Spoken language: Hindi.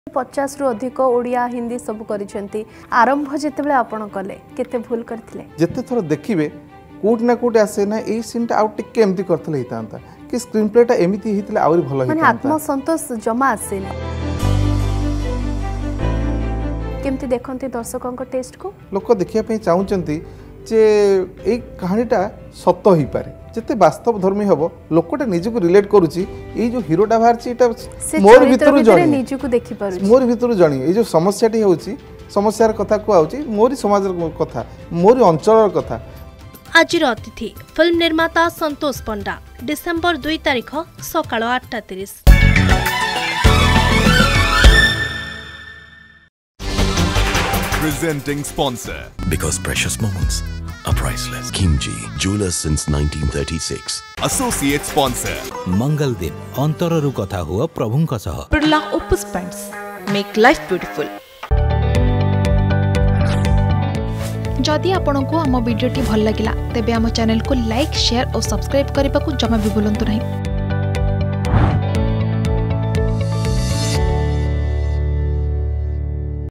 50 रु अधिक ओडिया हिंदी सब करिसेंती आरंभ जेतेबेले आपण कले केते भूल करथिले जेते थोर देखिबे कोट ना कोट आसे ना ए सीन टा आउट टिके एमती करथले हितांता कि स्क्रीन प्ले टा एमिति हितले आउरी भलो हितांता माने आत्म संतोष जमा आसे केमती देखंती दर्शकों को टेस्ट को लोक देखिया पे चाहउचंती जे ए कहानीटा सत्य ही पारे जते वास्तव धर्मी हबो लोकटा निजको रिलेट करूची ए जो हीरोटा बाहरची एटा मोर भितरु जणी निजको देखि पारुची मोर भितरु जणी ए जो समस्याटी होउची समस्यार कथा को आउची मोरी समाजर कथा मोरी अंचलर कथा। आजिर अतिथि फिल्म निर्माता संतोष पंडा डिसेंबर 2 तारिख सकाळ 8:30। Presenting sponsor. Because precious moments are priceless. Kimchi, jewelers since 1936. Associate sponsor. मंगल दिन अंतररु कथा हुआ प्रभुंका सह। Birla opus paints make life beautiful. जदि आपंक आम भिडी भल लगा तेब आम चैनल को लाइक शेयर और सब्सक्राइब करने को जमा भी भूलु नहीं।